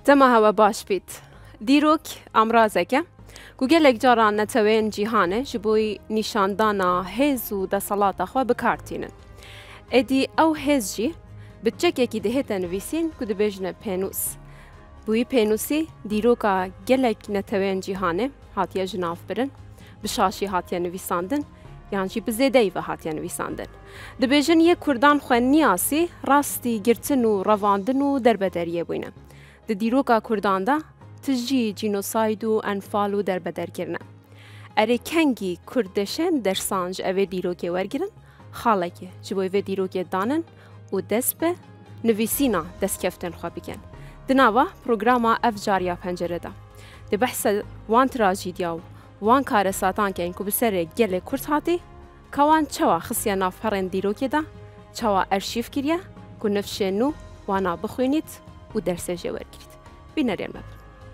دما هوا باش بید. دیروک امرازکه کو گلک جاران نتوین جیهانه جبوی نشاندانا هز و دسالات خوا بکارتینن. ادی او هز جی بچکه کی دهتا نویسین کو دبیجنه پینوس. بوی پینوسی دیروکا گلک نتوین جیهانه هاتیه جناف برن بشاشی هاتیه نویساندن یعنی چی بزیدهی و هاتیه نویساندن. دبیجن یک کردان خواه نیاسی راستی گرتن و رواندن و دربدریه بوینه. دیروکا کردان دا تجی جینوساید و انفال و دربدر کرنه. اره کنگی کردشن در سانج اوه دیروکه ورگرن خالکه جبوی و دیروکه دانن و دست به نویسینا دست کفتن خواه بکن. دناوا پروگراما افجاریا پنجره دا. ده بحث وان تراجیدیا و وان کار ساتان که اینکو بسر گل کرد هاتی کوان چوا خصیا نافرین دیروکه دا چوا ارشیف کریه که نفشنو وانا بخوینید و درسه جوار کرد. بینرین مبن.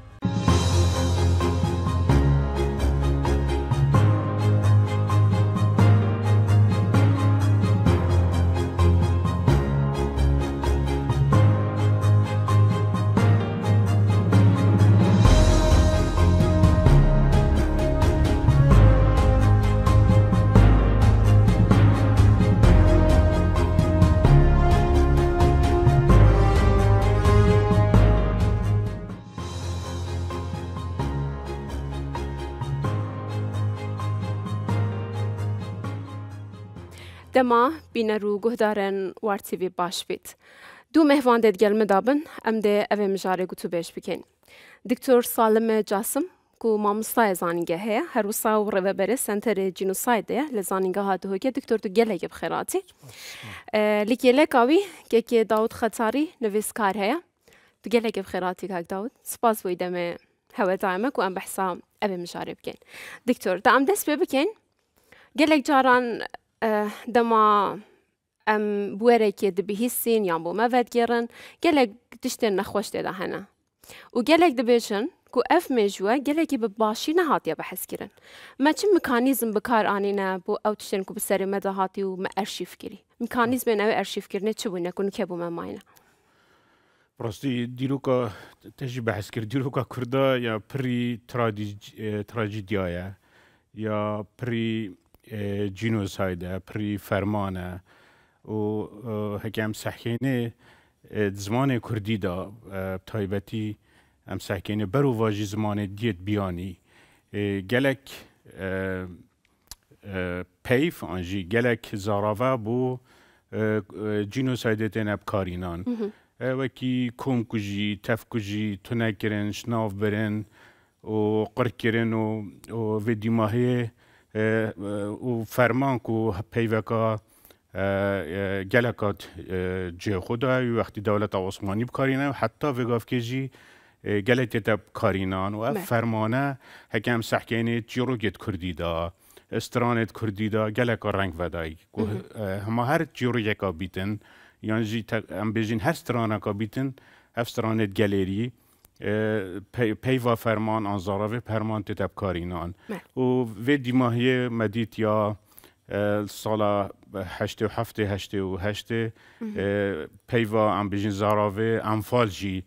دما بینرو گهدارن وارتی وی باش بید. دو مهوان دید گل مدابن ام ده اوه مجاره گوتو بیش بکن. دکتور سالم جاسم کو مامستای زانینگه هیا هر وصا و رو بره سنتر جینوسایده لزانینگه ها دو که دکتور تو گله گب خیراتی. لیکی لکاوی که داود خطاری نویسکار هیا تو گله گب خیراتی که داود سپاس ویدم هوا دائمه کو ام بحثا اوه مجاره بکن. دکتور دا ام دست بکن گله جاران دما ام بوره که دبیهیسین یا بو مفاد گیرن گلک تشتن نخوش دیده هنه و گلک دبیشن کو اف مجوه گلکی بباشی نهاتیه بحث گیرن ما چه مکانیزم بکار آنینه بو او تشتن کو بسری مده هاتی و ما ارشیف گیری مکانیزم نوی ارشیف گیرنه چه بونه کنو که بو مماینه براستی دیروکا تجی بحث کرد دیروکا کرده یا پری تراجیدیایه یا پری جینوسایده پری فرمانه و هکم سحکینه زمان کردی دا تایبتی ام سحکینه برو واجی زمان دیت بیانی گلک پیف آنجی گلک زاراوه بو جینوسایده تنب کارینان وکی کوم کجی تف کجی تونه کرن شناف برن و قرق کرن و دیماهی و فرمان کو پیوکا گلکات جه خدا وقتی دولت عثمانی بکارینه و حتی وگاف کجی گلک تب کارینان و فرمانه هکم سحکینه جیروگت کردی دا استرانت کردی دا گلک رنگ ودایی همه هر جیروگه بیتن یعنی جی ام بیجین هر استرانه کا بیتن استرانت گلری پیوا فرمان آنزاراوی پرمان تتب کارینان و وی دیماهی مدید یا سالا 87 پیوا ام بیجین زاراوی انفال جی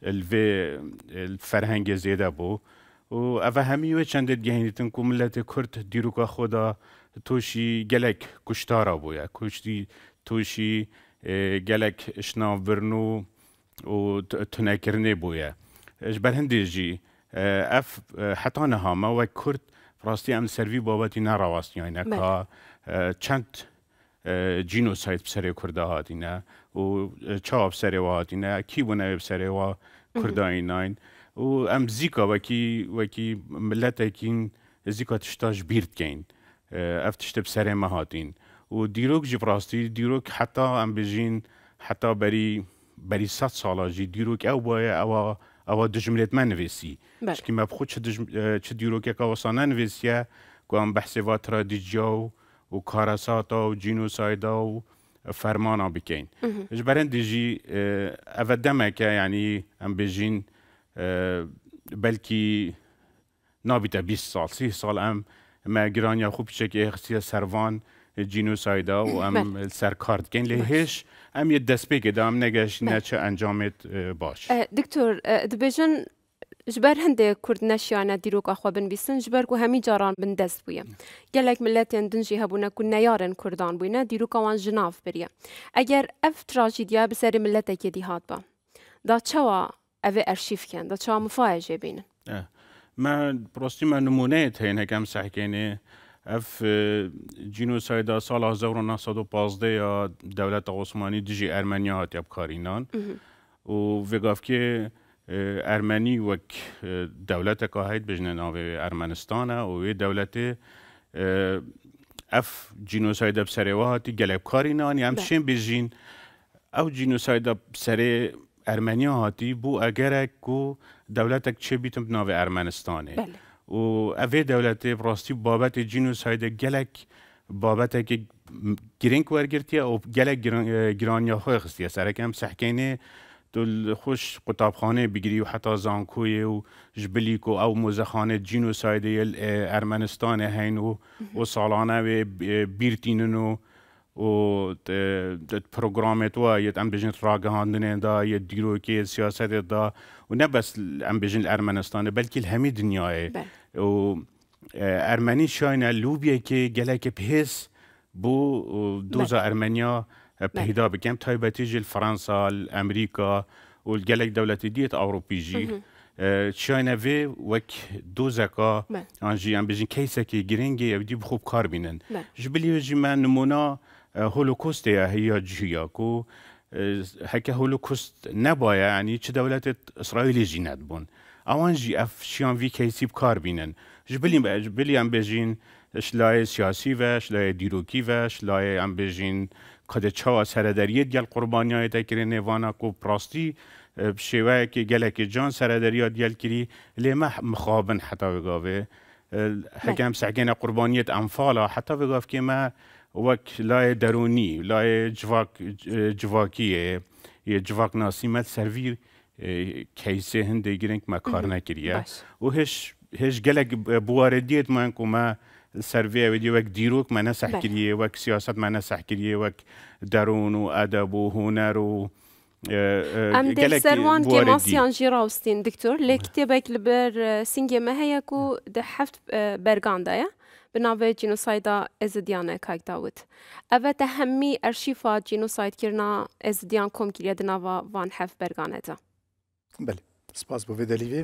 الفرهنگ زیده بو و اوه همیوه چنده گهینیتن که ملت کرد دیروکا خدا توشی گلک کشتارا بویا کشتی توشی گلک اشناف برنو و تنکرنه بویا اش برهندی جی اف حتی نهامه و کرد راستی ام سروی بابتی نرواست یعنی که چند جینوساید بسره کرده هاتینه و چا بسره و هاتینه کی بونه بسره و کرده ایناین و ام زیکا وکی ملت اکین زیکا تشتاش بیرد کن اف تشت بسره ما هاتین و دیروک جی براستی دیروک حتی ام بجین حتی بری 100 ساله جی دیروک او باید او دجملت من نویسی که ما بخود چه دیروکه که واسانه نویسیه که هم بحث و ترادیجیا و کارساتا و جینوسایدا و فرمانا بکن اجبارن دیجی او دمه که یعنی هم بجین بلکی نابیده 20 سال 30 سال ما گرانیا خوب چه که اخصیه سروان جینوسایدا و ام سرکارد کن لهش ام یه دست بگه دام نگش نچه انجامت باش دکتور دبیجن جبر هنده کرد نشیانه دیروک آخوا بنویسن جبر کو همی جاران بندست بویه گلک ملتین دنجی هبونه کو نیارن کردان بوینه دیروک آوان جناف بریه اگر اف تراژیدیا بسری ملت که دیهات با دا چوا اوه ارشیف کن دا چوا مفاجه بینن ما براستی من نمونه تین هکم سحکینه اف جینوسایدا سال 1915 یا دولت عثمانی دجی ارمنیا هات یاب کارینان و وگاف که ارمنی وک دولت که هید بجنن آوه ارمنستانه و دولت اف جینوسایدا بسره هاتی گلب کارینان یم شین بجین او جینوسایدا بسره ارمنیا هاتی بو اگرک کو دولتک چه بیتم بناوه ارمنستانه و اوه دولت براستی بابت جینوسایدا گلک بابت که گرینک ورگرتیه او گلک گرانیا خواه خستیه سرکم سحکینه دل خوش قطابخانه بگیری و حتی زانکوی و جبلیک او موزخانه جینوسایدا ارمنستان هین و سالانه و بیرتینن و پروگرامت و یه ام بجن راگهاندنه دا یه دیروکی سیاست دا و نه بس ام بجن ارمنستان بلکه همه دنیاه و ارمنی شاینه لوبیه که گلک بهس بو دوزا ارمنیا پیدا بکم تایبتی جل فرانسا امریکا و گلک دولتی دیت اوروپی جی شاینه وی وک دوزکا آنجی ام بجن کیسه که گرینگی یودی بخوب کار بینن جبلی جی من نمونه هولوکوست هي جهيا كو هكا هولوكوست نبايا يعني چه دولت اسرائيل جينات بون اوان جي اف شيان في كيسي بكار بينن جبلي ام بيجين شلاي سياسي و شلاي ديروكي و شلاي ام بيجين قد چوا سرداريه ديال قربانيا تكري نيوانا كو براستي بشيوه كي گلك جان سرداريه ديال كري لي مخابن حتى وغاوه هكام سعجنا قربانيه انفالا حتى وغاف كما وك لا دروني لا جواكية جواك ناسيمات سيرفير كيسه هندي جرينك ما كارنا كريا وهش جلك بوارديت ما انكو ما سيرفيا ودي وك ديروك ما نسح كريه وك سياسات ما نسح كريه وك درون وادب وهنر و ام دل سروان که ماسیان جیراوستین دکتور لکتبک لبر سینگه ما هیکو ده هفت برگانده بناوه جینوسایدا ازدیانه کاک داود. اوه تهمی ارشیفا جینوساید کرنا ازدیان کم کلیه دناوه وان هفت برگانه دا. بله، سپاس بوی دلیوی.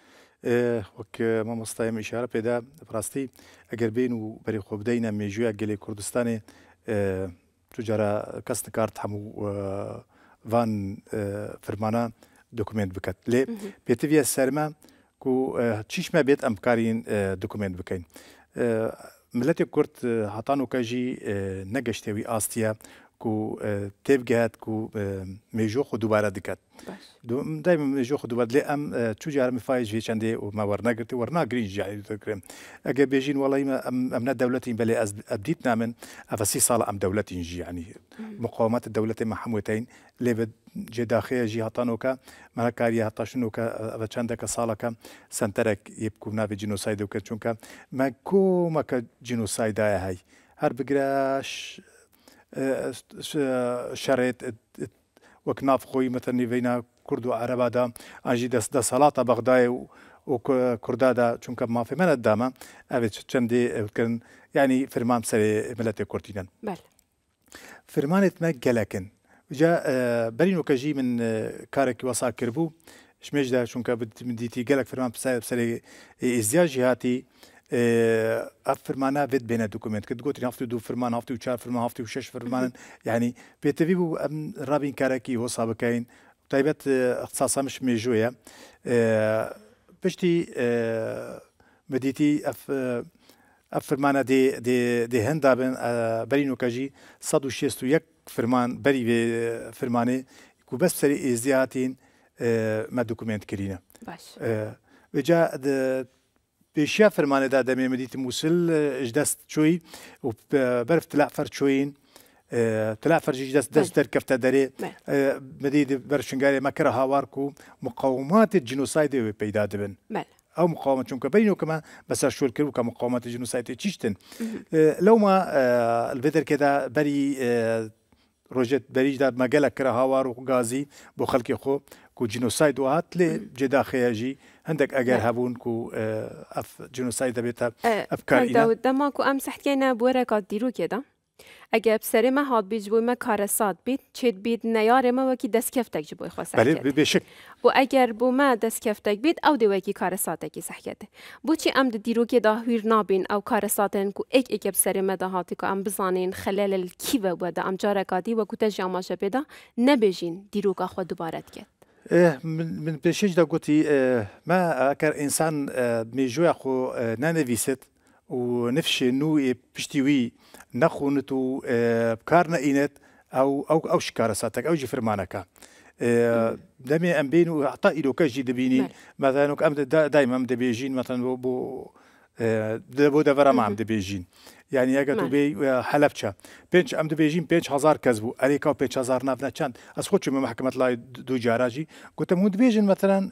وک ما مستایم اشاره پیدا براستی اگر بینو بری خوب دینا میجوی گلی کردستان تجارا کست کارت همو وان فرمانا دکومنت بکت. لی بیتوی سرما کو چیش ما بیت امکارین دکومنت بکن. ملت کرد هاتانو کجی نگشتوی آستیا کو تبگهت کو میجو خود دوباره دکت. دایم میجو خود دوباره لی ام چوجار مفایج وی چنده و ما ورنگرتی ورنگرین جایی تکرم. اگه بیجین والله ما ام دولتی بله از ابدیت نامن افسی سال ام دولتی جی یعنی مقاومت الدولت محموتين لبد جداخية جي هاتانوكا مالكاريا هاتاشنوكا وچندك سالكا سنترك يبكو نافي جينوسايد وكتشونكا ما كومك جينوسايد هاي هر بقراش شريط وكناف خوي مثلا نيفينا كرد وعربا دا انجي دا صلاة بغداي وكردادا چونكا ما في من الداما افي چندي كان يعني فرمان سري ملت كورتينان بله فرمانت ما جلكن جا برينو كجي من كارك وصا كربو شميج دا شونكا بديتي جلك فرمان بسري ازدياج هاتي فرمانا فيد بين الدوكومنت كنت قلت هفتو دو فرمان هفتو وشار فرمان هفتو وشش فرمان يعني بيتفيبو رابين كاركي هو صابكين طيبت اختصاصا مش ميجويا بشتي بديتي فرمانه دی هندا بن برینو کجی 161 فرمان بری به فرمانه کو بس سری ازدیاتین ما دوکومنت کرینه باش و جا بشیا فرمانه دا دمی مدیت موصل اجدست شوي و برف طلع فرد شوين طلع فرج دست در كفته داري مديد برشنگاري مكره هاواركو مقاومات الجنوسايد پیدا دبن او مقاومه چونکە بینو كمان بس شول كرو كمقاومه جنوسايد تشتن لو ما الفيدر كده بري روجت بريج دا مجال كره هاوار وغازي بو خلقي خو كو جنوسايد وهات لي جدا خياجي عندك اجر هبون كو اف جنوسايد بيتا افكار اينا دما كو امسح كينا بورقات ديرو كده اگه بسری ما هات بیج بوی ما کارسات بید چید بید نیاره ما وکی دست کفتک جبوی خواه سحکت. بله بشک. و اگر بو ما دست کفتک بید او دی وکی کارسات کی سحکت. بو چی ام دیرو که دا هیر نابین او کارساتن کو ایک بسری ما دا هاتی کو ام بزانین خلال الکیو بوده ام جاره کادی و کتا جاماشه بده نبیجین دیرو که خود دوباره کد. من بشج دا قلتي ما اكر انسان ميجوع خو نانفيست ونفشي نو بشتوي نخونتو بكارنا اينت او شكارة ساتك او جي فرمانكا دمي ام بينو اعطى الو كجي دبيني مثلا ام دائما ام دبيجين مثلا بو دفرا ما ام دبيجين يعني اگر تو بي حلبچا بنش ام دبيجين 5000 كسبو عليكا 5000 نافنا چند از خودشو محكمه لا دو جاراجي قلت مو دبيجين مثلا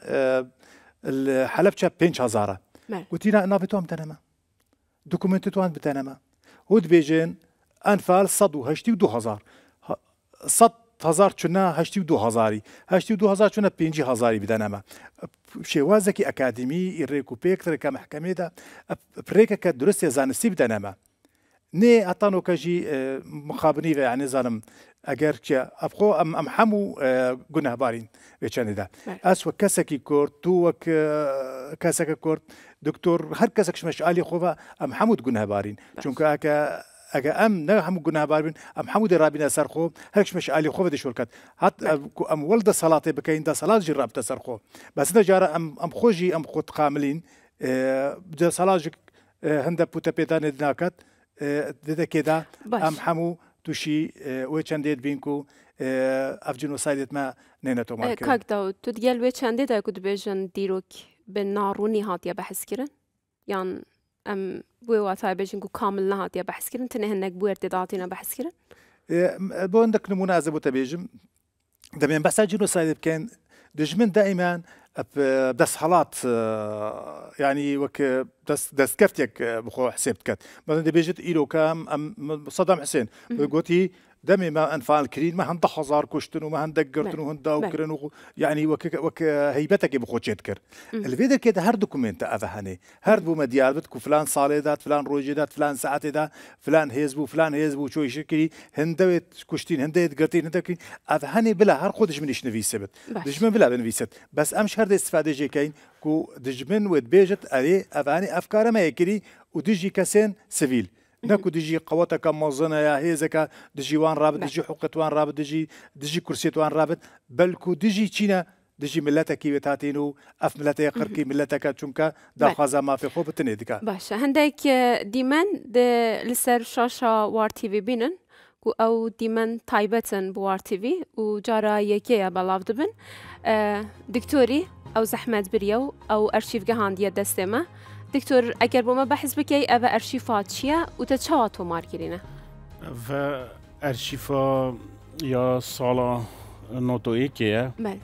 الحلبچا 5000 قلت لا نابتو ام تنما دوكومنتو ان بتنما هود بيجين انفال صدو هشتي 2000 صد هزار چنا هشتي 2000 هشتي 2000 چنا 5000 بدنما شوازكي اكاديمي الريكو بيكتر كمحكمه ده بريكا كدرس زانستي بدنما ني اتانو كجي مخابني يعني زانم اگر كي ابخو ام حمو قناه بارين بيچاني ده اس وكسكي كورت تو وك كسك كورت دكتور هر كسك مش علي خوفا ام حمود قناه بارين چونك اگه ام نه هم گناه باربین ام حمود رابین سر خو هرش مش علی خو ودی شرکت حت ام ولد صلاه بکین دا صلاه جرب تسر خو بس ده جاره ام خوجي ام خود قاملين ده صلاه هنده بوتا بيدان دناكت ده كده ام حمو توشي وچندید بینکو اف جنوسايد ما نينتو ماركه كاكداو تديال وچندید اكود بيجن ديروك بالناروني هاتيا بحث كرن يعني ام بواتای بيجن كو كامل نهاتيا بحث كرن تنه هنك بوارتداتينا بحث كرن بو عندك نمونه ازبو تبيجم دمين بس جنوسايد كان دجمن دائما بدس حالات يعني وك دس كفتك بخو حسبتك مثلا بيجت إيلو كام صدام حسين قلتي دمي ما انفعل كرين ما هند حزار كشتن وما هند دقرتن وهند وكرن يعني وك هيبتك بخو تشتكر الفيديو كده هر دوكومنت افهني هر بو مديال بتكو فلان صالدات فلان روجدات فلان ساعات ده فلان هيزبو شو يشكري هندوت كشتين هندوت قرتين هندوت افهني بلا هر خودش منيش نفيسبت دجمن بلا بنفيست بس امش هر استفاده جي كاين كو دجمن ودبيجت عليه افهني افكار ما يكري ودجي كسين سيفيل نكو دجي قوتك موزنه يا هيزك دجي وان رابط دجي حقوق وان رابط دجي كرسيت وان رابط بلكو دجي تشينا دجي ملتك بتاتينو اف ملتك قركي ملتك تشونكا داخازا ما في خوب تنيدكا باشا هندك ديمن لسر شاشه وار تي في بينن او ديمن تايبتن بوار تي في وجارا يكيا بلاف دبن دكتوري او زحمت بريو او ارشيف جهانديه دستما دكتور اگر بوما بحث بكي اوا ارشيفات شيا وتتشاتو ماركيرينا و ارشيفا يا صاله نوتويكيا بله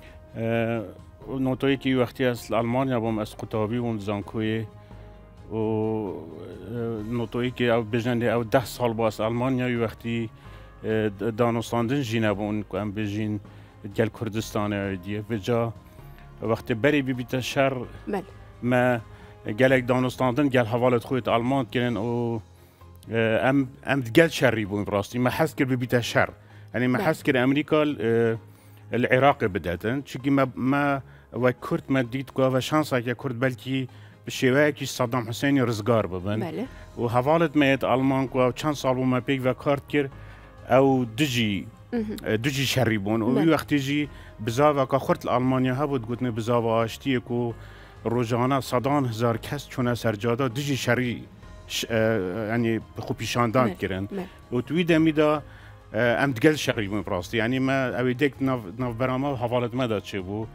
نوتويكي وقتی از المانیا بوم از قطابی و زانکوی و نوتويكي او بجنده او 10 سال باز المانیا وقتی دانستاندن جینا بون که ام بجین ديال كردستان دي بجا وقتی بری بیت شر بله ما قالك دانستاندن قال حوالة خويت ألمان كان أو أم قال شري بون براستي ما حس كر ببيت شر يعني ما حس كر أمريكا العراق بدأتن شكي ما وكرد ما ديت قاف شانسا كي كرد بلكي بالشواء كي صدام حسين رزقار ببن وحوالة ما يت ألمان قاف كان صالو ما بيك وكارد كر أو دجي شري بون ووقت يجي بزاف كخرت ألمانيا هبود قلتنا بزاف أشتيكو روزانه صدان هزار کس چونه سرجادا دجی شری يعني خوبيشاندان كيرن وتوي دميدا ام دقل شغري من براستي يعني ما اوي ديك ناف برامه حوالت ما دات شبو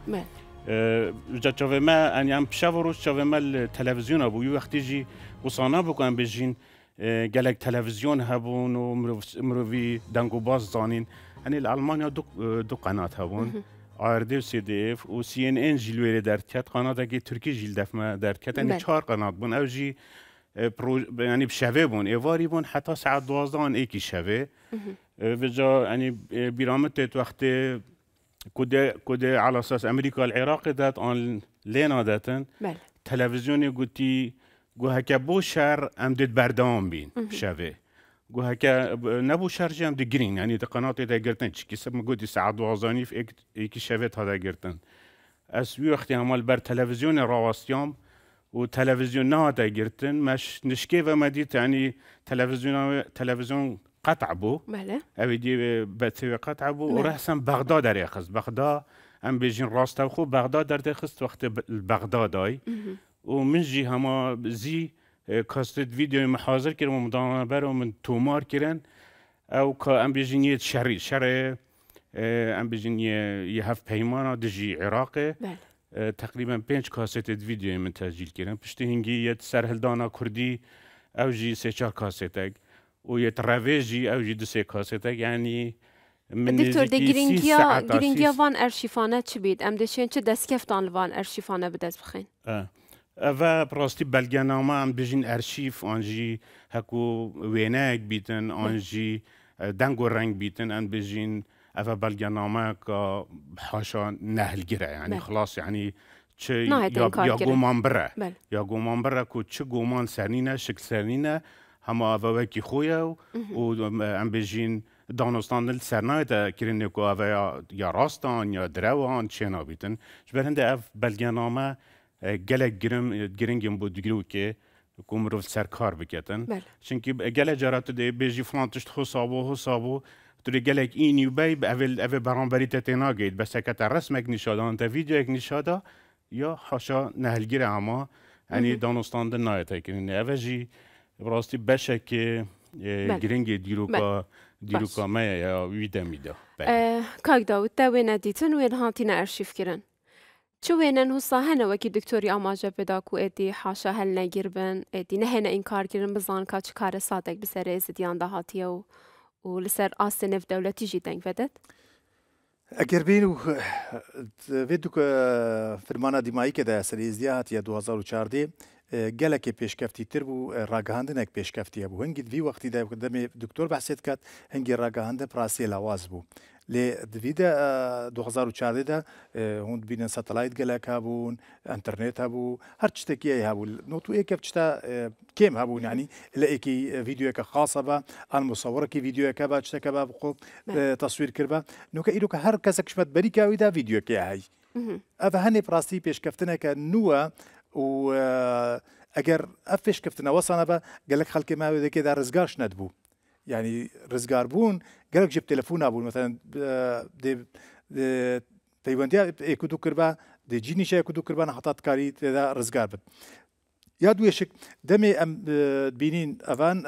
جا شوفي ما يعني ام بشافروش شوفي ما التلفزيون ابو وقت يجي وصانا بكون بجين قالك تلفزيون هبون ومروفي دانكو باز زانين يعني الالمانيا دو قناه هبون ARD و CDF و CNN جلوه درکت قناة که ترکی جیل دفمه درکت یعنی 4 قناة بون او جی يعني بشوه بون ایواری بون حتی ساعت 12 آن ایکی شوه و جا يعني برامت وقت كده على اساس امريكا العراق دات ان لينا داتن تلفزيوني قلتي قو هكا بو شهر ام ديت بردام بين شافي قو هكا نبو شهر ام دي جرين يعني قناتي دا قرتن كي سب قلتي ساعه دوازاني في ايكي شافيت هذا قرتن اسوي وقت عمل بر تلفزيون راواستيام وتلفزيون نادا قرتن مش نشكي وما ديت يعني تلفزيون قطع بو اویدی بتوی قطع بو و رحسن بغداد در یخست بغداد ام بیجین راسته خو بغداد در دخست وقت بغداد آی و من جی هما زی کاست ویدیو محاضر کردم و مدام برام من تومار کردن او که ام بیجین یه شر ام بیجین یه هفت پیمانا دجی عراقه تقریبا 5 کاست ویدیو من تسجیل کردم پشت هنگی یه سرهلدانا کردی او جی 3-4 کاستک ويترافيجي او جي دسي كاسيتك يعني من دكتور دي جرينجيا فان ارشيفانا تشبيد ام دشين تش دسكفتان لفان ارشيفانا بدز بخين اوا براستي بلغاناما ام بيجين ارشيف انجي هكو ويناك بيتن انجي دانغو رانج بيتن ام بيجين اوا بلغاناما كا حاشا نهل جرا يعني خلاص يعني يا قومان برا كو تش قومان سرنينا شكل سرنينا هما وکی خویا و ام بیجین دانستان سرنایت کردن که آیا یا راستان یا دروان چه نبودن. جبرنده اف بلگنامه گله گرینگیم بود دیگرو که کومرو سرکار بکتن. چونکی گله جرات دی بیجی فلانتشت حسابو توی گله اینی بی اول برانبری تناگید بس که رسمک نشادان تا ویدیو نشادا یا حاشا نهلگیر اما یعنی دانستان نایت کردن. اولی براستی بشه که گرینگ دیروکا ما یا ویده میده. کاک داود دوینه دیتن وین هاتینا ارشیف کرن. چو وینن حسا هنه وکی دکتوری آماجه بدا کو ادی حاشا هل نگیر بن ادی نه هنه این کار کرن بزان که چه کار صادق بسر ازدیان ده هاتیه و لسر آسته نف دولتی جی دنگ ودد؟ اگر بینو ویدو که فرمانه دیمایی که ده سری ازدیه هاتیه 2014 گلک پیشکفتی تر بو راگهاندنک پیشکفتی بو هنگی دوی وقتی ده دم دکتر بحثت کرد هنگی راگهاندن پراسی لاواز بو لی دویده 2014 ده هند بینن ساتلایت گلک هبون انترنت هبو هر چتکی هبو نوتو ایک چتا کم هبون يعني لايكي فيديو خاصه با المصوره كي فيديو كبا چتا كبا بقو تصوير كربا نو كايدو هر كسك شمت بريكا ويدا فيديو كي هاي افا هني براستي پیشکفتنه ک نوه و اگر افش كفتنا وصلنا با قال لك خلك ما بده كده رزقارش ندبو يعني رزقار بون قال لك جبت تليفون ابو مثلا دي تايوانديا اكدو كربا دي جيني شي اكدو كربا حطات كاري ده رزقار بد يا دويشك دمي ام بينين افان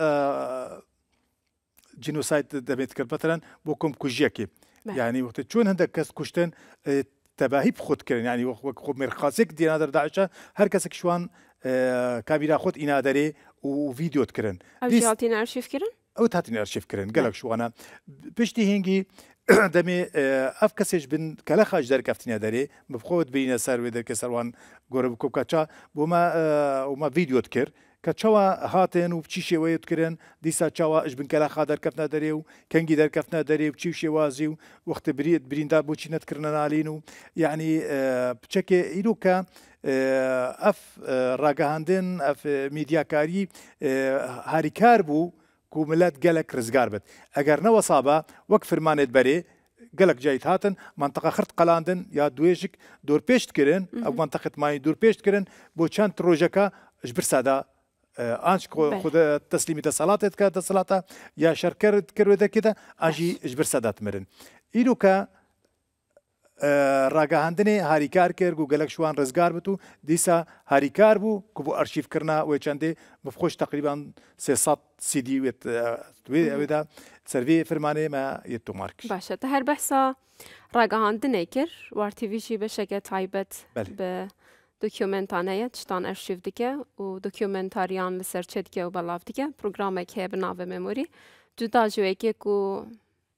جينوسايد دميت كربترن بوكم كوجيكي يعني وقت شلون هندك كاس كشتن تباهی خود کردن یعنی وقت خود مرخصی که دینا در داعش هر کسی که شوان کامیرا خود اینا داره و ویدیو کردن. اوش هاتین ارشیف کردن؟ او هاتین ارشیف کردن. گلک شوانا پشتی هنگی دمی اف کسیش بن کلا خاج در کفتنی داره مبخود بین سر و در کسروان گرب کوکاچا بوما ویدیو کرد. كتشوا هاتن وبشي شوية تكرن ديسا تشوا اش بن كلا خادر كفنا دريو كنجي در كفنا دريو بشي شوازيو وقت برين دا بوشي نتكرنا نالينو يعني بشكي إيروكا اف راقهاندن اف ميديا كاري هاري كاربو كو ملات قالك رزقار بد اگر نو صابا وقت فرمانت بري قالك جايت هاتن منطقة خرط قلاندن يا دويجك دور بيشت كرن او منطقة ماي دور بيشت كرن بو چند روجكا اجبر سادا آنش خود تسلیمی تصالات که تصالاتا یا شرکت کرده کده آنجی اجبر سادات مرن. ایرو که راگهاندنی هاریکار کرد و گلک شوان رزگار بتو دیسا هاریکار بو که بو ارشیف کرنا و چنده مفخوش تقریبا 300 CD ویدا سروی فرمانه ما یتو مارکش. باشه هر بحثا راگهاندنی کر وارتیویشی بشه تایبت به دوکیومنتانه تشتان ارشیف دیگه و دوکیومنتاریان لسرچه دیگه و بلاف دیگه پروگرامه که به ناو مموری جدا جوه که کو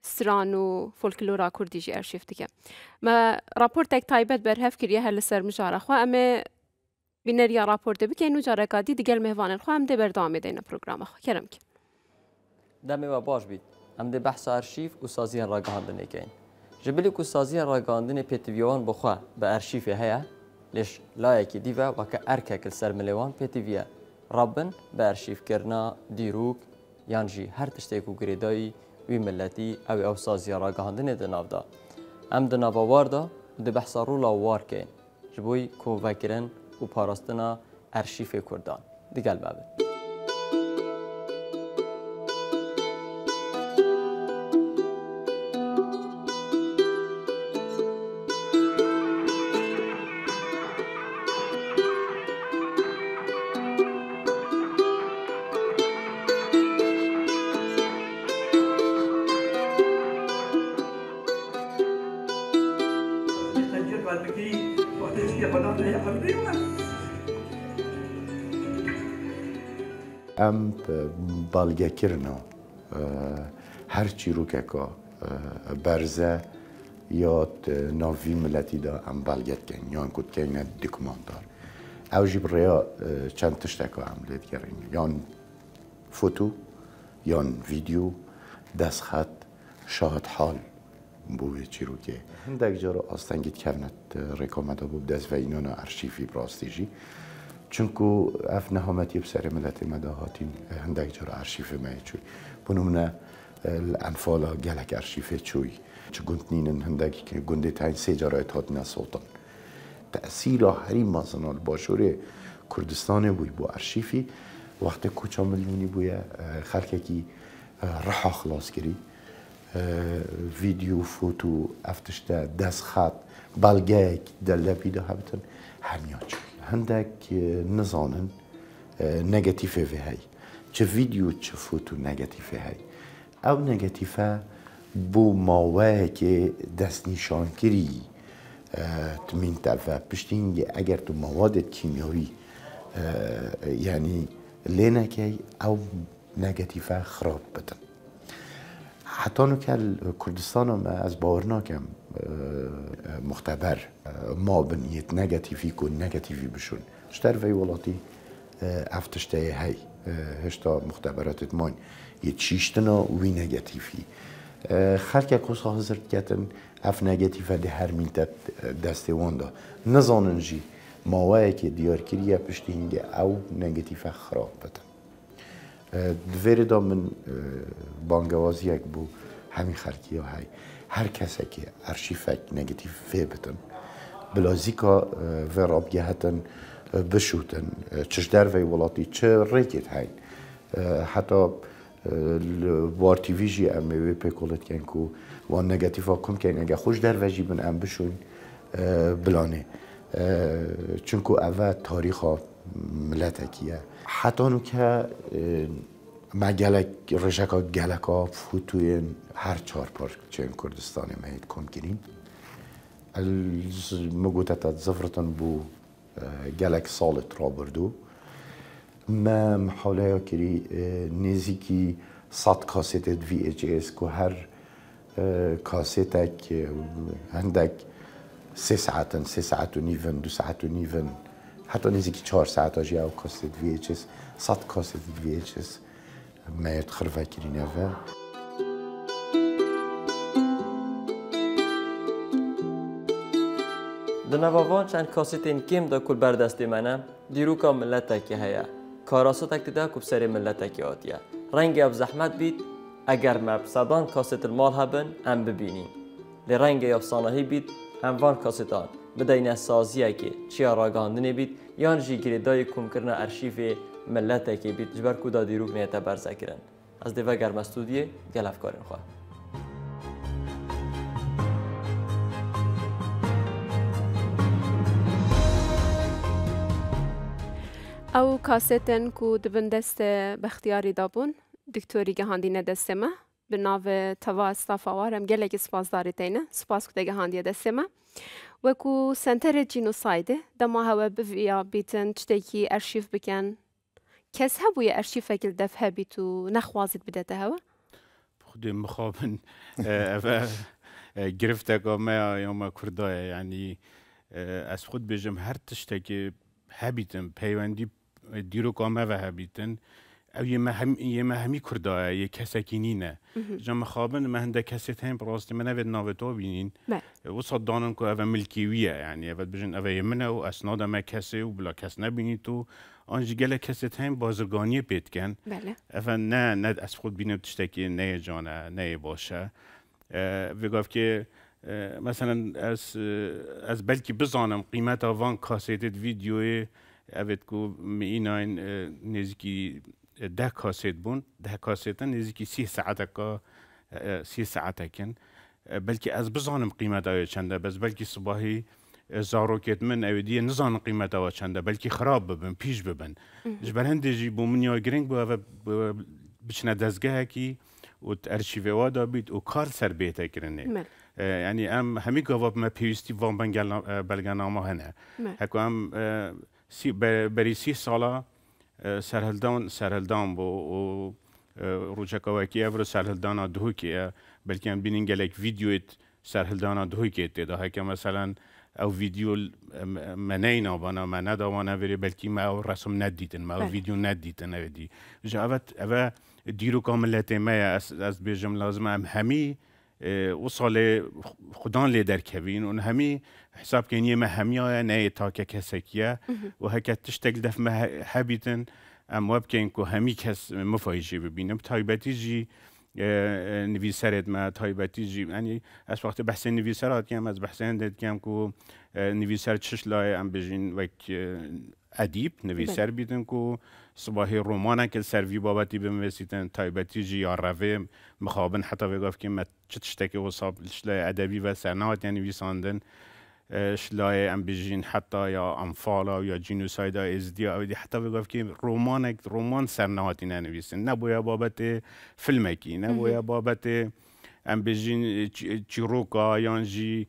سران و فولکلورا کوردی جی ارشیف دیگه ما راپورتك تایبت بر هف کریه هل سر مجاره خو اما بینریا راپورت بکن و جاره کادی دیگر مهوان خو هم ده بردام دین پروگرام خو کرم کی دمه و باش بید هم ده بحث ارشیف و سازی راگاندن کین جبلی کو سازی راگاندن پتیویان بخوا به ارشیف هيا ليش لايك ديفا وك اركك السرملوان بتيفيا ربن بارشيف كرنا ديروك يانجي هر تشتيكو غريداي وي ملتي او سازي راگاندن دنافدا ام دنافا واردا د بحثارو لا وار كين جبوي كو فاكرن و پاراستنا ارشیف کردان دیگل بابه ام بالگه کرنا هر چی رو که برزه یاد ناوی ملتی دا ام بالگت کن یان کد که اینه دکوماندار او جیب ریا چند تشتکا ام لید کرن یان فوتو یان ویدیو دست خط شاهد حال بوی چی رو که هندک جارو آستنگید کرنت رکامده بود دست و اینانا ارشیفی براستیجی چونکو اف نهامتی بسر ملت مداهاتین هندک جارو ارشیف مای چوی بنومنه الانفالا گلک ارشیف چوی چه گندنین هندکی که گنده تاین سه جارو اتحادنا سلطان تأثیر هری مازنال باشوره کردستان بوی با ارشیفی وقت کوچا ملیونی بوی خلقه کی رحا خلاص کری ویدیو فوتو افتشته دست خط بلگه دل بیده هبتن همیا چوی هندک نزانن نگاتیفه وی هی چه ویدیو چه فوتو نگاتیفه هی او نگاتیفه بو ماوه که دست نشان کری تمین تفه پشتینگه اگر تو مواد کیمیایی یعنی لینکی او نگاتیفه خراب بدن حتی که کردستان هم از باورناکم مختبر ما بنیت نگاتیفی کن نگاتیفی بشون شتر وی ولاتی افتشته هی هشتا مختبرات مان یه چیشتنا وی نگاتیفی خلک اکوس حاضر کتن اف نگاتیفه ده هر میلت دسته واندا نزانن جی ماوه که دیار کریه پشتی هنگه او نگاتیفه خراب بدن دویره دا من بانگوازی یک بو همین خلکی ها های هر کسی که ارشیفک نگاتیف فی بدن بلازی که و رابگه هتن بشوتن چش در وی ولاتی چه ریکت های حتی وار تیویجی امیوی پیکولت کن که وان نگاتیفا کم کن اگه خوش در وجی بن ام بشون بلانه چونکو اوه تاریخ ملتکیه حتی نو که ما گلک رژکا گلکا فوتوی هر چهار پار چه این کردستانی مهید کم کنیم مگوتت زفرتن بو گلک سالت را بردو ما محاوله کری نزیکی 100 کاست VHS که هر کاستک هندک 3 ساعت 3 ساعت و نیون 2 ساعت و نیون حتی نزیکی 4 ساعت آجی او کاست VHS 100 کاست VHS ما خرفه کری نوه دنوان چند کاستین کم دا کل بردستی منم دیروکا ملت هيا کاراساتک دا کب سر ملت آتیه رنگ اب زحمت بید اگر مب صدان کاست المال هبن ام ببینیم لی رنگ اب صانهی بید ام وان کاستان بدین سازیه که چیا راگاندنی بید یان جی گریدای کم کرنا ارشیف ملت که بید جبر کدا دیروک نیتا برزه کرن از دیوه گرم استودیه گل افکارین خواه او کاستن کو دبن دست بختیاری دابون دکتوری گهاندینه دست ما به ناو توا استافاوارم گلک سپاسداری تینه سپاس کده گهاندیه دست ما و کو سنتر جینوسایده دما هوا بویا بیتن چتکی ارشیف بکن کس هبوی ارشیف اکل دفه بیتو نخوازید بدته هوا؟ خود مخابن أفا گرفتك ما يوم كردايا يعني از خود بجم هر تشتكي هبيتن پیوندی دیروک آمه و هبیتن او یه مهمی کردایا یه کسکینینه جمع خوابن مهنده کسی تیم براستی من اوید ناوتو بینین و صدانن که او ملکیویه يعني اوید بجن او یمنه و اسناد ما کسی و بلا کس نبینی تو آنجی گله کسی تیم بازرگانی پیت کن او نه از خود بینیم تشتکی نه جانه نه باشه و گفت که مثلا از بلکی بزانم قیمت آوان کاسیتت ویدیوی اوید کو مییناین نزدیکی 10 کاسیت بون 10 کاسیتن نزدیکی 30 ساعت کن بلکی از بزانم قیمت آیا چنده بس بلکی صباحی زاروکت من اویدیه نزانم قیمت آیا چنده بلکی خراب ببن پیش ببن جبر هندجی بو من یا گرینگ بو بچنه دزگه کی و ارشیوه وادا بید و کار سر بیته کرنه يعني ام همي جواب ما بيستي فون بلغنامه هنا هكو ام بريسي صالا سرهلدان بو روجاكواكي افرو سرهلدان دهوكي بلكي ام بينين جالك فيديوت سرهلدان دهوكي تدا هكا مثلا او فيديو منينا بانا ما ندوانا بري بلكي ما او رسم نديتن ما او فيديو نديتن اودي جاوت اوا ديرو كاملته ما از بيجم لازم ام همي وصل خدان لی در کبین اون همی حساب کنی ما همیه نه تا که کسکیه و هکت تشتغل دف ما حبیتن ام وب کن که همی کس مفایجی ببینم تایبتی جی نویسرت ما تایبتی جی یعنی از وقت بحث نویسرات کم از بحث هندت کم که نویسر چش لای ام بجین وک ادیب نویسر بیدن که صباحی رومانه که سروی بابتی بموسیتن تایبتی جی یا روی مخابن حتی وگاف که ما چتشتکی وصاب شلای ادبی و سنات یعنی ویساندن شلای ام بجین حتی یا انفالا یا جینوسایدا ازدیا او دی حتی وگاف که رومان سرناتی ننویسن نبویا بابت فیلمکی نبویا بابت ام بجین چیروکا یانجی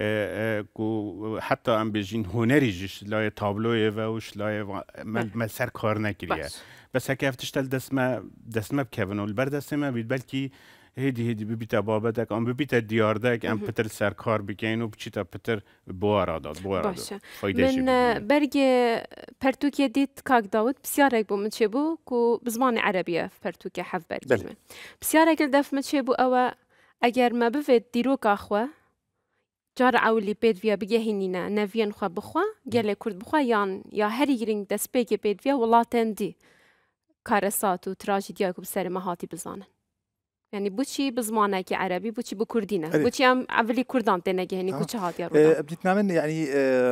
کو حتی ام بجین هنری جش لای تابلوی و وش لای ما سر کار نکریه بس هک افتشتل دسمه بکون و البر دسمه بید بلکی هدی ببیت بابتک ام ببیت دیاردک ام پتر سر کار بکین و بچیتا پتر بوارا داد من برگ پرتوکی دیت کاک داود بسیارک بو مچه بو کو بزمان عربیه پرتوکی حف برگی من بسیارک الدف مچه بو او اگر ما بفید دیروک آخوه جار عولی بید ویا بگهینینا نوین خوا بخوا گله کرد بخوا یا هری گرینگ دست بگه بید ویا ولاتن دی کارسات و تراژدیا کو بسر مهاتی بزانن يعني بوشي بزمانك عربي بوشي بكردينا بوشي ام عفلي كردان تنجي هني كوتش هات يا رودا بديت نعمل يعني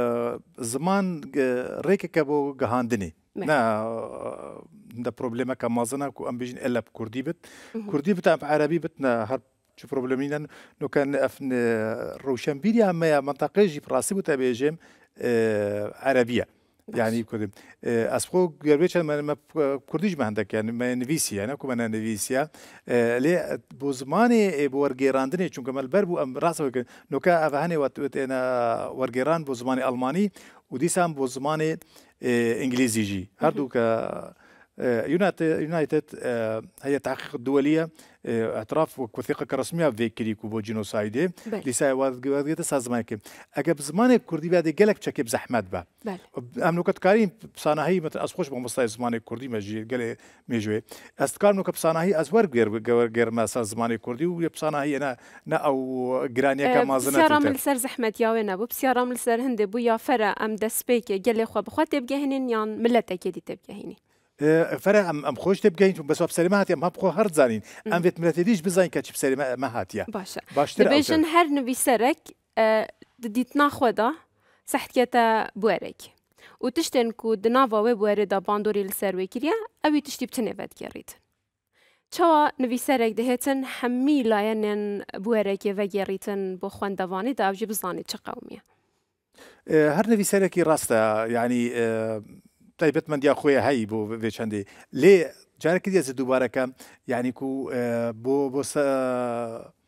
زمان ريك كابو جهاندني نا ده بروبليما كمازنا كو ام بيجن الا بكردي بت عربي بتنا هر شو بروبلمينا نو كان افن روشنبيريا ما منطقه جي براسي بتابيجم عربيه يعني كردم اسخو گربیچ من کردیش مهندک يعني ما نویسیه نه کومن نویسیه لی بوزمانی بورگیراندنی چون کمال بربو ام راسو که نوکا افهانی وقت انا ورگیران بوزمانی آلمانی و دیسام بوزمانی انگلیزی جی هر دو که يونايتد هي تحقيق الدولية اعتراف وثيقة كرسمية في كريكو بو جينوسايد لسا وادغيت سازمانك اجاب زمان كردي بعد جلك تشكي بزحمت با امنوكت كارين بصانهي مثل اسخوش بمصطلح زمان كردي ماجي قال ميجوي استكار نوك بصانهي ازور غير ما زمان كردي وبصانهي انا او جرانيا كمازنه بسيارام لسر زحمت يا وين ابو بسيارام لسر هند بو يا فرا ام دسبيك قال خو بخوت تبقى يان ملتك دي تبقى هني فرق ام خوش تبقين بس بسلامة هاتيا ما بخو هرد زانين ام فيت ملتديش بزاين كاتش بسلامة ما هاتيا باشا تبيشن هر نبي سرك ديتنا خودا سحت كتا بوارك وتشتن كو دنافا وبواري دا باندوري لسروي كريا اوي تشتي بتنفد كريت چوا نبي سرك دهتن حمي لاينن بوارك وگريتن بو خوان دواني دا اوجي بزاني چه قومية هر نبي سركي راستا يعني طيبت من دي اخويا هاي بو فيشاندي ليه جارك دي دوباره كم يعني كو بو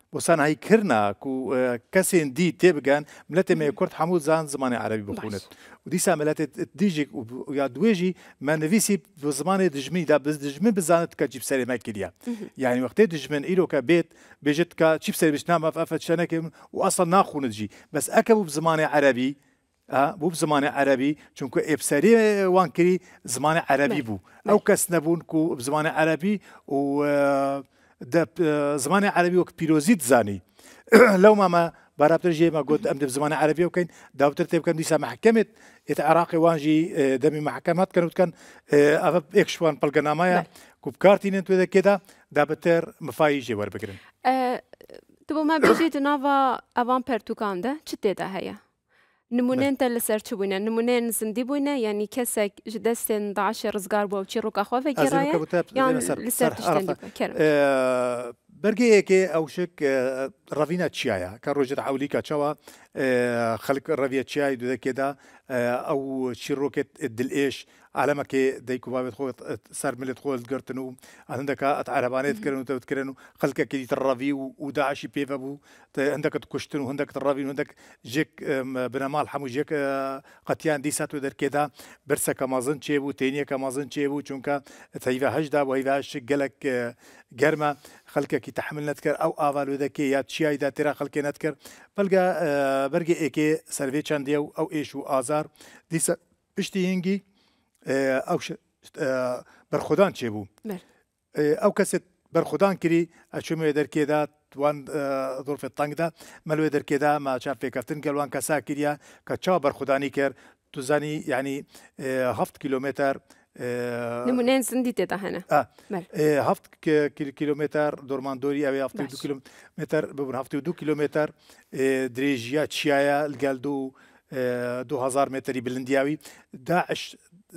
بۆسان هیکردنا و کەسێن دی تێبگەن ملەتێ مێ کورد هەموو زان زمانی عربی بخونت و دیسا ملەتێت دیژێک یا دوێژی مەنویسی بۆ زمانی دژمنیدا دژمن بزانت کە چیپسەرێمە کردیا یعنی وەختێ دژمن ئیرۆکە بێت بێژێت کە چیپسەر بشنامە ئەفەت شەنەکەم و ئەسڵ ناخونت جی بەس ئەکە بوو زمانی عربی بوو زمانی عربی چونکە ئێبسەری وان کردی زمانی عربی بوو ئەو کەس نەبوون و زمانی عربی و زمانی عربی وەک پیرۆزیت زانی لەو مامە بارابتر ژێمە گوت ئەم زمانی عربی بکەین داوتر تێ بکەم دیسا محکەمت ئێتە عراقی وانژی دەمی محکەمات کەن وتکەن ئەوە یەکشوان پەلگەنامایە کو بکارتینن توێ دەکێدا دابتر مفایی ژێ وەربگرن تو ما بژێت ناوە ئەوان پەرتوکاندا چ تێدا هەیە نمونێن تە لەسەر چ بووینە نمونێن زندی بووینە ینی کەسێک ji destên Daişê rizgar bû çî rokaxwe vegiraye yan li ser tiştên بەرگەیەکێ ئەو شک ڕەڤینە چیایە کە ڕۆژێت عولیکە چاوە خەلک ڕەڤە چیای دوودەکێدا ئەو چیرۆکێت دلئێش عالەمەکێ دەیکوبابێت خۆت سەر ملت خۆت گرتن و هەندەکە ئەت عربانێت کردن و تەوتکردن و خەلکەکە دیتر ڕەڤی و داعشی پێوە بوو هەندەکەت کوشتن و هەندێک ڕەڤین و هەندێک ژێک بنەماڵ هەموو ژێک قەتیان دیسات و دەرکێدا برسەکە مازن چێ بوو تێنیەکە مازن چێ بوو چونکە تەیڤە هەشدا بۆ هیڤاش گەلک گەرمە خەلکێکی تەحمل نەتکرد ئەو ئاڤالودەکێ یا چیایدا تێرا خەڵکێ نەتکرد بەلگە بەرگە ئێکێ سەرێ چەندێ و ئەو ئێش و ئازار دیسە پشتی هنگی ئەو بەرخۆدان چێ بوو ئەو کەسێت بەرخۆدان کردی ئەچمێ دەرکێدا توان دڵفێت تەنگدا مەلوێ دەرکێدا ماچار پێکەفتن گەلوان کەسا کردیا کە چاو بەرخۆدانی کرد توزانی ینی 7 کیلومتر نمونێن زندی تێدا هەنە 7 کیلومتر دۆرماندۆری ئەوێ 2 کیلومتر ببوون 2 کیلومتر درێژیە چیایە لەگەل 2000 متری بلندیاوی داعش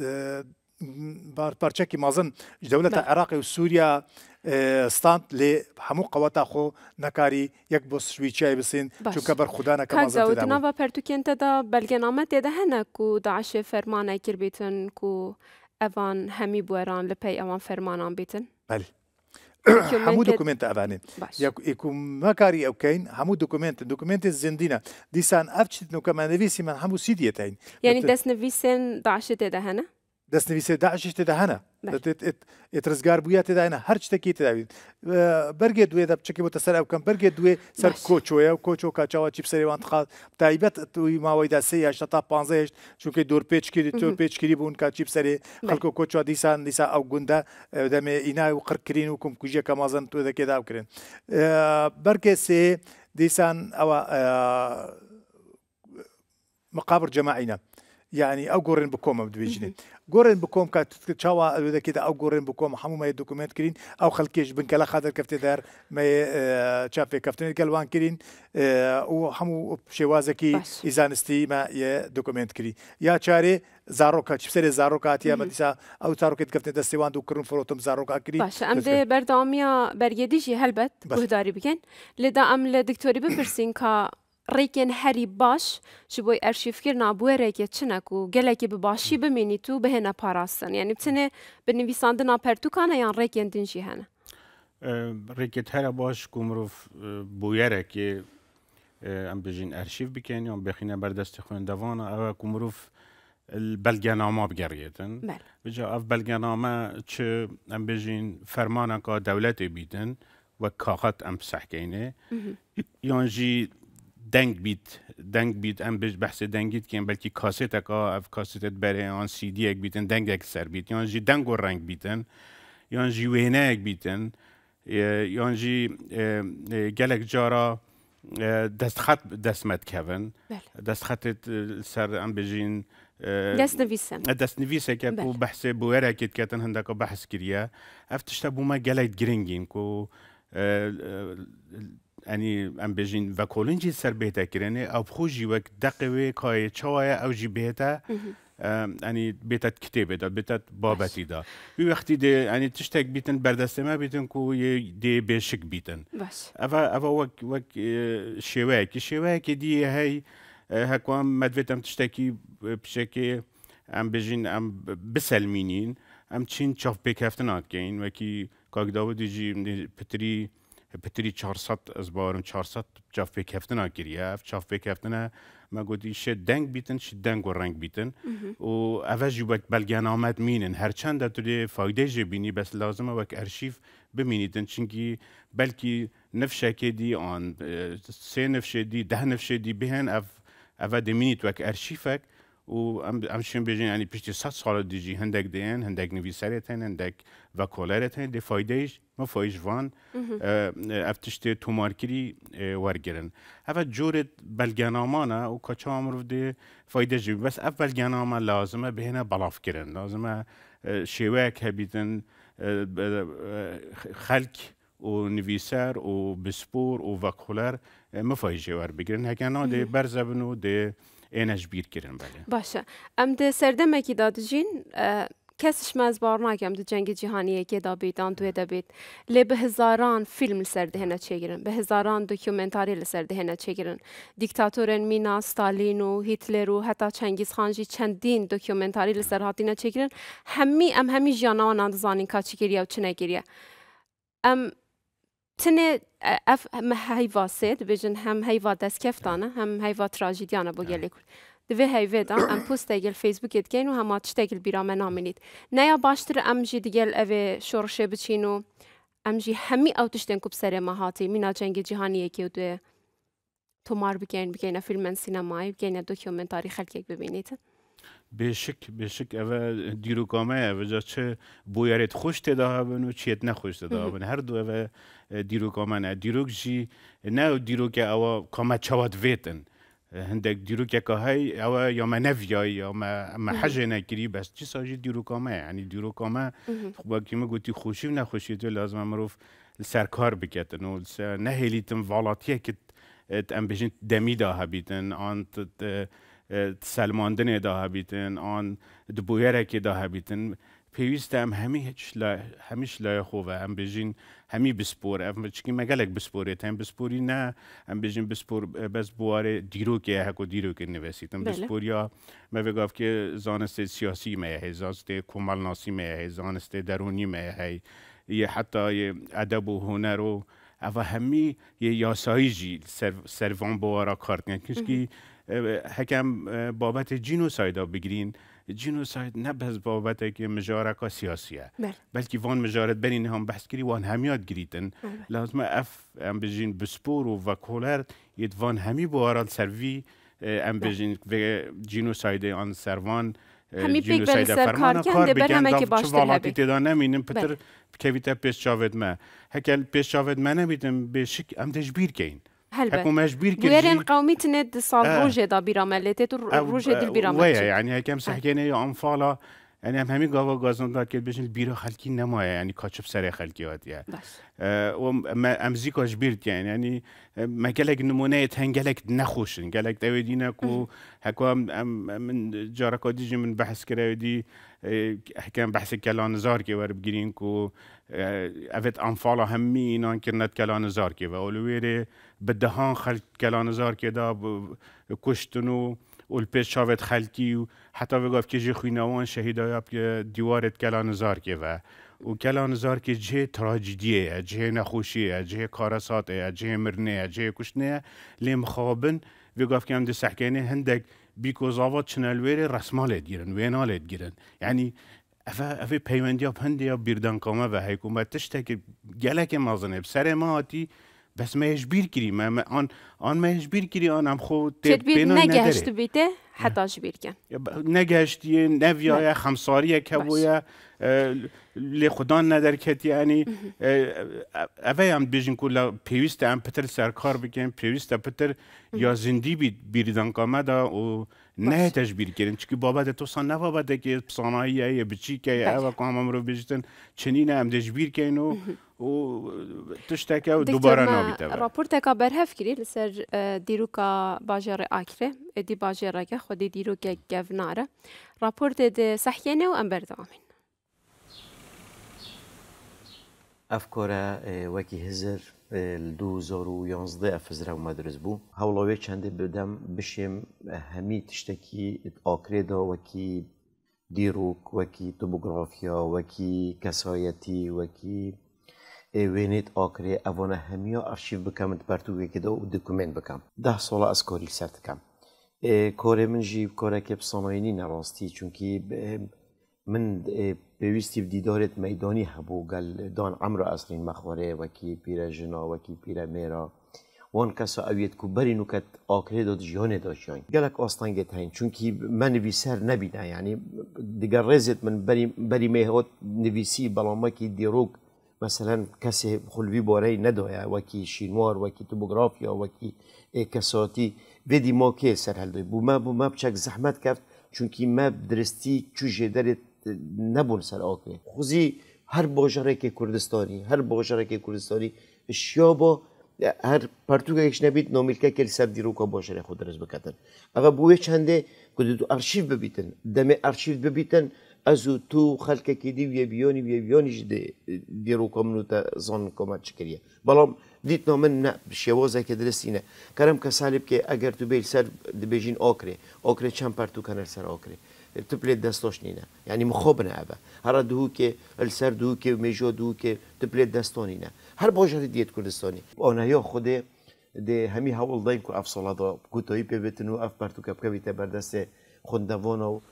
پارچەکی مازن دەولەتە عێراقی و سووریا ستاند لێ هەموو قەوەتا خۆ نەکاری یەک بۆ سویچای بسین چونکە بەرخودانەکە ناوە پەرتوکێنتەدا بەلگەنامە تێدا هەنە و داعشێ فەرمانای کردبێتن و ئەوان هەمی بوەران لە پێی ئەوان فەرمانان بێتن هەموو دکومنتە ئەوانێن مەکاری ئەوکەین هەموو دکومنتی زیندینە دیسان ئەف چنوکەمانەویسی من هەموو سیدیەتین یعنی دەستنەویسێن داعشێ تێدا هەنە دەستنویسێ داعشش تێدا هەنە ڕزگار بووە تێداێنە هەر شتێکی تێداوین بەرگێ دوێ دەچکی بۆتە سەر ئەوکەم بەرگێ دوێ سەر کۆچۆیە و کۆچۆ کاچاوە چیپ سەریوان تخات تایبەت توی ماوەیدا سێ یا تا 15 چونکە دۆر پێچکردی تۆ پێچکری بوون کا چیپ سەرێ خەڵکو کۆچۆ دیسان دیسا ئەو گوندە دەمێ ئینای و قڕکردین و کومکوژیەکە مازن تۆ دەکێدا بکرێن بەرگێ سێ دیسان ئەوە مقابر جەماعینە یعنی ئەو گۆڕێن بکۆمە دوێژنێت گۆڕێن بکۆم کە چاوە ئەوێدەکێت ئەو گۆڕێن بکۆم هەموومای دکومنت کردین ئەو خەڵکیش بنکە لە خاتر کەفتێ دەر چاپێکەفتنێت گەلوان کردین و هەموو شێوازێکی ئیزانستی دکومنت کردی یا چارێ زارۆکە چپسەرێ زارۆکاتیە مەدیسا ئەو چارۆکێت کەفتێ دەستێوان و کردن فرۆتم زارۆکا کردی ئەم دێ بەرداوامیە بەرگێدیژی هەلبەت گوهداری بکەین لێدا ئەم لە دکتۆری بپرسین کە ڕێکێن هەری باش ji بۆی ئەرشیفکردنا بوەرێکێ چنەک و gelekî bi başî bimînît û bihêne parastin yanî bitinê bi nivîsandina pertûkan yan rêkên din jî hene rêkê here baş ku mirov bûyerekê em bijîn erşîv bikin yan bixîne berdestê xwendevana ew ku mirov belgenama bigerîtin bica ev belgename çi em bijîn fermaneka dewletê bîtin wek kaxet em pisehkênê yan jî deng bît em behsê dengî dikin belkî kaseteka ev kasetet berê an CDyek bîtin dengek ser bît yan jî deng û reng bîtin yan jî wêneyek bîtin yan jî gelek cara destxet destmet kevin destxetê ser em bijîn destnivîseke ku behsê bûyerekê diketin hindeka behs kiriye ev tişte bûme gelek giringîn ku ئەنی ئەم بێژین ڤەکۆلنجی سەر بێتەکردێنێ ئەو خۆژی وەک دەقەوێ کایە چاوایە ئەوژی بێتە ئەنی بێتە کتێبێدا بێتە بابەتیدا وی وەختی دێ ئەنی تشتێک بیتن بەردەستێمە بیتن و دێ بێشک بیتن ئەوە وەک شێوەیەکی دیە هەی هەکوام مەدوێت ئەم تشتێکی پشێکێ ئەم بێژین ئەم بسەلمینین ئەم چین چاف پێکەفتن ناکەین وەکی کاکداوەدیژی پتری پتری 400 از بارم 400 جاف بکفتنا کریه جاف بکفتنا ما گودی شه دنگ بیتن شه دنگ و رنگ بیتن و اوج وقت بلگان آمد مینن هرچند دتوری فایده جبینی بس لازمه وقت ارشیف ببینیدن چونکی بلکی نفشه که دی آن 3 نفشه دی 10 نفشه دی بهن اف دمینیت وقت ارشیفک و امشون بیشتر یعنی پیش 100 سال دیجی هندک دین هندک نویسرتن هندک وکالرتن دی فایدهش ما فایش وان افتشته تومارکری ورگرن اول جورت بلگنامانه و کچه عمر دی فایده جی بس اول بلگنامه لازمه بهنه بلاف کرن لازمه شواک هبیتن خلق و نویسر و بسپور و وکالر مفایجه ور بگیرن هکنه دی برزبنو دی اینش بیر کردن بله. باشه. ام ده سردمه کی دادجین کسش مزبار نکم ده جنگ جهانیه که دابید آن توی دابید. لی به هزاران فیلم سرده هنه چگیرن. به هزاران دوکیومنتاری سرده هنه چگیرن. دیکتاتورن مینا ستالین و هیتلر و حتی چنگیز خانجی چندین دوکیومنتاری سرهاتی نه چگیرن. همی جانان اندازانی کاچی گریه و چنه گریه. تنه اف هیوا سید بجن هم هیوا دست کفتانه هم هیوا تراژدیانه بگلی کرد. دوی هیوا دان ام پست دیگل فیسبوک ادگین و هم آتش دیگل بیرام نامینید. نیا باشتر ام جی دیگل اوه شورشه بچینو ام جی همی اوتش دن کب سر ماهاتی مینا جنگ جهانیه که دوی تومار بگین فیلم سینمایی بگین دوکیومنتاری خلقی ببینید. بشک اوه دیروکامه اوه جا چه بویارت خوش تداها بن و چیت نخوش تداها بن هر دو اوه دیروکامه نه دیروک جی نه دیروک اوه کامه چواد ویتن هندک دیروک که های اوه یا ما نفیای یا ما حجه نکری بس چی ساجی دیروکامه یعنی دیروکامه با کیمه گوتی خوشی و نخوشی تو لازم مروف سرکار بکتن و نهیلیتن والاتیه که ام بجین دمی داها بیتن آن سلماندن داها بیتن آن دبویره که داها بیتن پیوسته هم همیش لای خوبه هم بجین همی بسپور ام چکی مگلک بسپوره تام بسپوری نه ام بجین بسپور بس بواره دیرو که هکو دیرو که نویسیدم بسپوریا ما بگاف که زانست سیاسی میه زانست کمال ناسی میه زانست درونی میه یه حتی ادب و هنر و اوا همی یه یاسایجی سروان بوارا کارت نه کسی هکم بابت جینوسایدا بگیرین جینوساید نه بس بابت که مجارکا سیاسیه بلکه وان مجارت برین هم بحث کری وان همیاد گریتن لازم ام بجین بسپور و وکولر ید وان همی بوارال سروی ام بجین جینوساید آن سروان جینوساید فرمان کار بگن چه والاتی تدا نمینم پتر کویتا پیش شاود ما هکل پیش شاود ما نمیدم به شک ام تجبیر کین هكو مجبير كي ويرن قوميتنا صار روجه دا بيراملتي روجه ديال بيراملتي يعني هكا مسحكينا يا انفالا يعني همین گاوا گازنده که بچن بیرا خلکی نمایه یعنی کاچب سر خلکی هات یه و امزیکاش بیرد یعنی مگلک نمونه تنگلک نخوشن گلک دویدینه کو هکو من جارکادی جی من بحث کردی حکم بحث کلان زار که ور بگیرین کو اوت انفالا همی اینان کرنت کلان زار که و اولویره بدهان خلک کلان زار که دا کشتنو والبيش شافت خلقي وحتى وقف كيجي خويناوان شهيدا ياب ديوارت كلان زار كيفا وكلان زار كي جه تراجيديه جه نخوشيه جه كارساته جه مرنه جه كشنه لي مخابن وقف كام دي سحكينه هندك بيكو زاوات شنالويري رسمال ديرن وينال ديرن يعني افا بيمنديا هنديا بيردان كاما و حكومت تشتكي جلك مازنه بسر ما هاتي بس ما يجبير كري ما آن ما يجبير كري أنا خود بينا نجاشت بيته حتى جبير كان نجاشتي نفيا خمسارية كبويا لخدان ندر كت يعني أفهم بيجن كلا بيوست أم بتر سركار بكن بيوست بتر يا زندي بيردان كامدا و نه تجبیر کردن چون بابت تو سان نه بابت که صنایعی یا بچی که اول کام امرو بیشتن چنین هم تجبیر کردن و تشتکه و دوباره نابیده. راپورت که برهف کردی لسر دیروکا باجر آکره دی باجر که خودی دیروک گوناره راپورت د صحیحه و امبر دامین. افکار وکی هزر 2011 افزرا و مدرس بو هولوی چنده بدم بشیم همی تشتکی آکریدا وکی دیروک وکی توپوگرافیا وکی کسایتی وکی وێنێت ئاکرێ ئەوانە هەمیە ئەرشیف بکەمت بەرتووێکدا و دکومنت بکەم 10 ساڵە ئەس کۆری سەر دکەم کۆرێ منژی کۆرەکە پسەڵێنی نەڕاستی چونکی من پێویستی دیدارێت مەدانی هەبوو گەل دان ئەمرە ئەسرین مەخوارێ وەکی پیرە ژنا وەکی پیرە مێرە وان کەسە ئەوێت و بەری نوکەت ئاکرێدا ژیانێ داشیان گەلک ئاستانگێت هەین چونکی من نویسەر نەبینە ینی دیگەر ڕێزێت من بەری مێهۆت نویسی بەڵامەکی دیرۆک مثلا کەسێ خولوی بۆرەی نەدۆیە وەکی شینوار وەکی توبۆگرافیا وەکی کەساتی بێدی ماکێ سەر هەلدۆی بوومە بچەک زەحمەت کرد چونکی مە درستی چوژێ دەرێت نەبوون سەر ئاکرێ خوزی هەر باژەرێکی کوردستانی هەر باژەرێکی کوردستانی شیا بۆ هەر پەرتوگەیەکش نەبیت نۆمیلکەکە سەر دیرۆکە باشەرێ خۆ دەست بکەتن ئەوە بۆیە چەندێ کودتو ئەرشیف ببیتن دەمێ ئەرشیف ببیتن ئەز و تو خەلکێکی دی وێبیۆنیش دیرۆکە منوتە زان کۆمەت چکریە بەڵام دیتنەوە من شێوازێکی درستینە کەرم کە سالی بکێ ئەگەر تو بێت سەر دەبێژین ئاکرێ چەند پەرتوکەنەر سەر ئاکرێ تبلێت دەستۆش نینە ینی مخۆ بنەبە هەرە دووکێ ئەلسەر دووکێ و مێژۆ دووکێ تبلێت دەستۆنینە هەر بۆژەری دیێت کوردستانی ئۆنەیە خودێ دێ هەمی هەوڵ داین و ئەف سەڵاتە کوتۆیی پێبێتن و ئەف پەرتوکە بکەویتە بەردەستێ خوندەڤۆنە و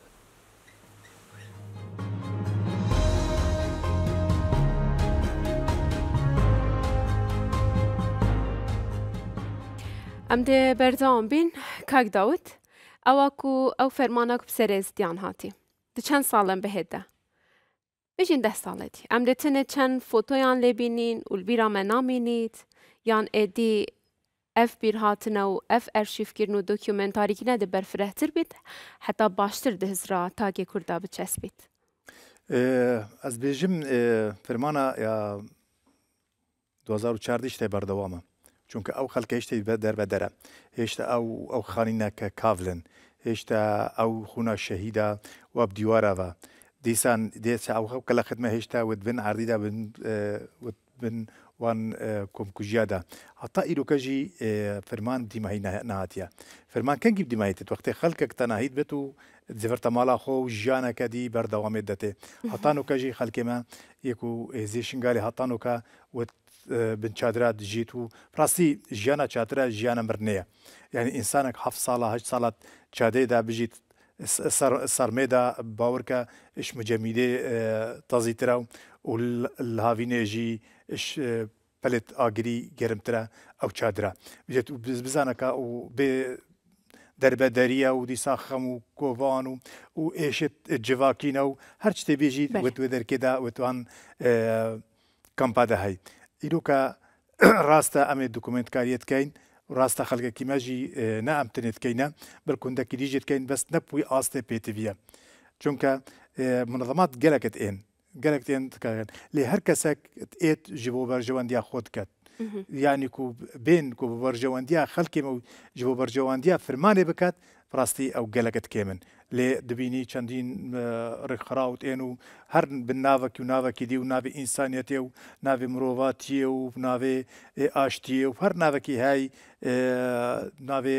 ئەم دێ بەردەوام بین کاک داوت ئەوە کو ئەو فەرمانە بسەرێزدیان هاتی di çend salên bihêde bijîn 10 saletî em dê tinê çend fotoyan lê bînîn û bîra me namînît yan êdî ev bîr hatine û ev erşîvkirin û dokûmentarîkîne de berfirehtir bît heta baştir di hizra takê Kurda biçespît. Ez bêjim fermana ya 2014 tê berdewam e çunku ew xelke hêştê derbedere hêşta ew xanîneke kavlin هێشتا ئەو خونا شەهیدا و دیوارەوە دیسان دێچە ئەو کە لە خدمە هێشتا وتبن عردیدا بن وان کۆمکوژیادا هەتا ئیرۆکەژی فەرمان دیمایی نهاتیە فەرمان کەنگی دیمایێت وەختێ خەڵکێک تەناهیت بێت و جڤرتە ماڵا خۆ و ژیانەکە دی بەردەوامێت دەتێ هەتانۆکەژی خەلکێمە یەک و هێزی شنگالی هەتانۆکە بن چادرا دژیت و ڕاستی ژیانە چاترە ژیانە مرنەیە یعنی ئینسانێک 7 ساڵە 8 ساڵات چادەیەدا بژیت سەرمێدا باورکە ئش مجەمیدێ تەزیترە و هاوینێژی پەلێت ئاگری گەرمترە ئەو چادرە بژێت و بزانەکە و بێ دەربەدەریە و دیسا خەم و کۆڤان و ئێشت جڤاکینە و هەر شتێ بێژیت وێ دەرکێدا وتوان کەمپادە هەی ئیرۆکە ڕاستە ئەمێ دوکومنتکاریت کەین ڕاستە خەڵکێکی مەژی نە ئەمتنێتکەینە بەرکوندەکی دیژێتکەین بەست نەپوی ئاستێ پێتیڤە چونکە منەظەمات گەلەکت ئێن گەلێک تێن دکەن لێ هەر کەسێک ئێت ji بۆ بەرژەوەندیا خۆت کات یعنی کو بێن کو بەرژەوەندیا خەڵکێمە و ji بۆ بەرژەوەندیا فرمانێ بکات ڕاستی ئەو گەلەکەت کێمن لێ دبینی چەندین ڕێکخراوت ئێن و هەر بناوەکی و ناوەکی دی و ناوی ئینسانیەتێ و ناوی مرۆڤاتیە و ناوێ ئاشتیە و هەر ناوەکی های ناوێ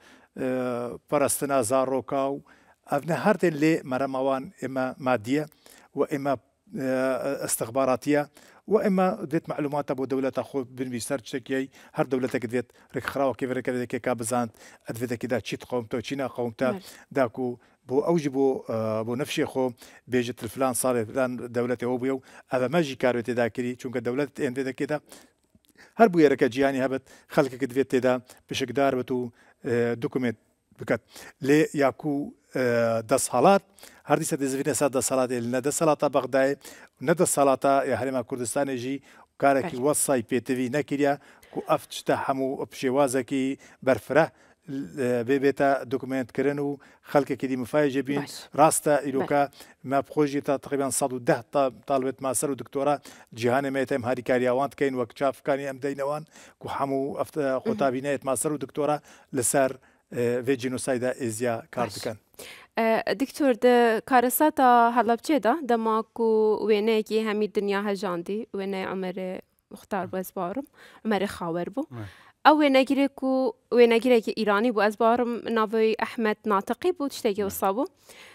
پەرستنا زارۆکا و ئەڤنە هەردێن لێ مەرەماوان ئێمە مادیە و ئێمە استخباراتیە و ئێمە دێت معلوماتە بۆ دەولەتە خۆ بنوی سەر شتێکی هەر دەولەتێک دێت ڕێکخراوەکی بەرەکەێکێکا بزانت ئەدوێتێکیدا چیت قومتە و چینە قومتە داکو بۆ ئەوژی بۆ نەفشێ خۆ بێژێت فلان ساڵێ فلان دەولەتەوە بووە و ئەvە مەژی کارێت تێدا کردی چونکە دەولەت ئێندێدەکێدا هەر بوو یێرەکە جیانی هەبێت خەڵکێکت دێت تێدا پشکدار بێت و دوکومنت بکات لێ یاکو دەسەڵات هەردیسە دەزیێنە سا دەسەڵاتی لە دەسەڵاتە بەغدایە نەدەسەڵاتە هەرێما کوردستانێژی کارێکی وەسای پێتەوی نەکریا و ئەف شتە هەموو پشێوازێکی بەرفرە بێتە دوکمنتکردن و خەڵکێکی دیمەفاایژێ بین ڕاستە ئیرۆکە مەبخۆژی تا تقریبان 110 تاڵبێت ماسەر و دکتۆرە جیهانێمێتەم هاریکاریاوان دکەین وەک چافەکانی ئەم دەینەوان و هەموو قوتابینەیەت ماسەر و دکتۆرە لەسەر vê genosayda êziya kar dikin. Diktor di karesata Helepçê de dema ku wêneyekî hemî dinya hejandî wêneyê Emerê Muxtar bû ez barim Emerê Xawer bû ew wênegirê ku wênegirekî îranî bû ez barim navê Ehmed Natiqî bû tiştekî wisa bû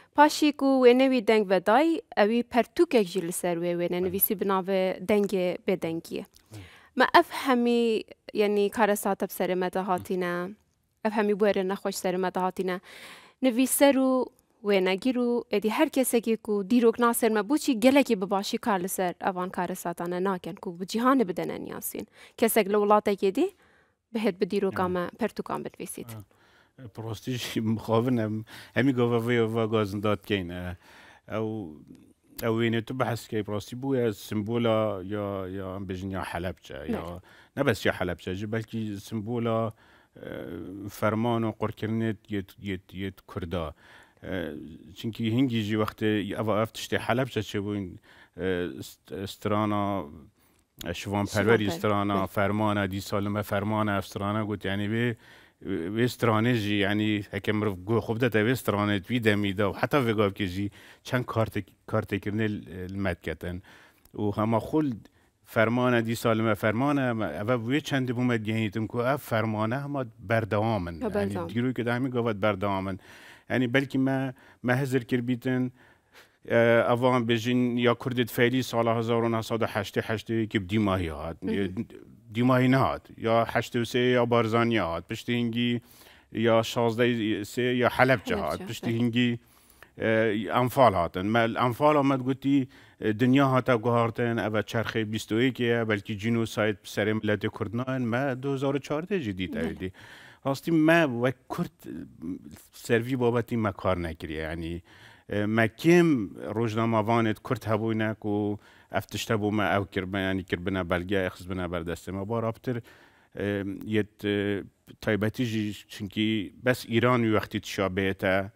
پاشی کو وینوی دنگ ودای اوی پرتوکک جیل سر وینه نویسی بناوه دنگ بدنگیه ما افهمی یعنی کار ساعت بسر مدهاتینه افهمی بوره نخوش سر مدهاتینه نویسه رو وینگیرو ادی هر کسی که کو دیروک ناصر ما بوچی گله که بباشی کار لسر اوان کار ساتانه ناکن کو بجهان بدن نیاسین کسی که لولاته کدی بهت بدیرو کام پرتوکام بدویسید. پروستیش مخابنم همی گفته و گازن داد کین او اینه تو بحث که پراستی بوده سمبولا یا ام بجن یا حلبچه یا نه بس یا حلبچه بلکه سمبولا فرمان و قرکرنت یت کردا چونکی هنگی جی وقت اوا افتشته حلبچه چه بوین استرانا شوان پروری استرانا فرمانه دی سالمه فرمانه استرانا گوت یعنی به استرانه یعنی هکم رو گو خوب داده به استرانه توی دمیده و حتی وگاب که جی چند کارت کرنه المد کتن و همه خل فرمانه دی سالمه فرمانه و وی چند بومد گهیتم که اف فرمانه همه بردوامن یعنی دیروی که دهمی گفت بردوامن یعنی بلکه ما هزر کر بیتن اوان بجین یا کردت فعلی سال 1988 که دیماهی هات دیماهی نهاد یا 83 یا بارزانی هات پشت هنگی یا 16 یا حلبچه هات پشت هنگی انفال هاتن ما الانفال آمد گوتی دنیا هاتا گوهارتن او چرخه 21 که بلکه جنوساید سر ملت کردنان ما 2014 جدید اویدی هاستی ما و کرد سروی بابتی ما کار نکریه یعنی ما کم روزنامه وانت کرد هبوینه که افتشته بو ما او کربن یعنی کربنا بلگه اخذ بنا بردسته ما با رابطر یت تایبتی جی چونکی بس ایران وقتی تشابهته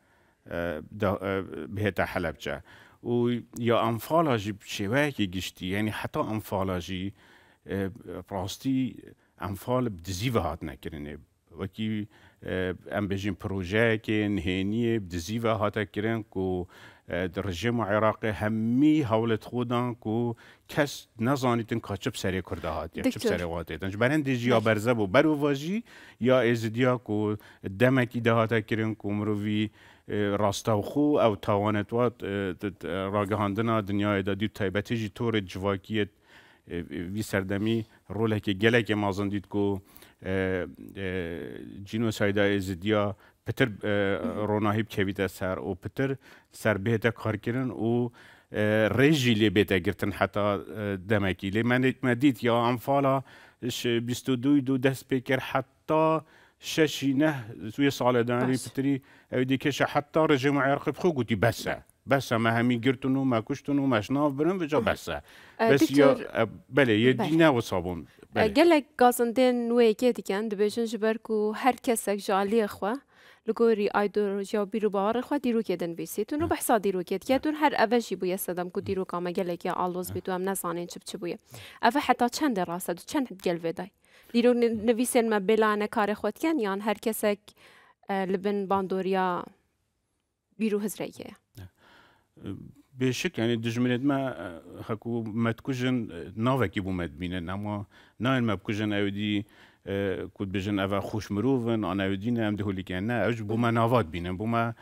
بهتا حلبچه و یا انفال جی شوه که گشتی یعنی حتی انفال جی راستی انفال بدزیوه هات نکرنه وکی ام بجیم پروژه که نهینیه بدزیوه هاتا کرن که در رژیم عراقی همی حولت خودان که کس نزانیتن که چه بسری کرده هات یا چه بسری واتیتن جبرن دیجی یا برزه بو برو واجی یا ازدیا که دمکی ده هاتا کرن که مروی راستا و خو او توانت وات راگهاندنا دنیای دا دید تایبتی جی طور جواکیت وی سردمی روله که گله که مازن دید که جنوساید ازدیا پتر روناهیب کویده سر و پتر سر بهتا کار کردن و رژی لی بهتا گرتن حتی دمکی لی من دید یا انفالا 22 دست بکر حتی ششی نه توی سال دانی پتری اویدی که حتی رژیم عراقی بخو گوتی بسه ما همین گرتونو ما کشتونو ما شناف برن بجا بسه بس یا بله یه دینه و صابون گلک گازندین نوی که دیگن دبیجن جبر کو هر کسک جالی خوا لگوری ایدور جا بیرو بار خوا دیرو کدن بیسیتون و بحثا دیرو کدن هر اوجی بوی استدام کو دیرو کام گلک یا آلوز بیتو هم نزانین چه بویه اوه حتی چند راسد و چند گل ویدای دیرو نویسین ما بلانه کار خود کن یان هر کسک لبن باندوریا بیرو هزرایه بشک یعنی دجمنت ما هکو متکوجن ناوکی بومد بینن اما نه ما بکوجن اودی کود بجن اوا خوش مروون آن اودی نه ام دهولی که نه اوج بوما ناوات بینن بوما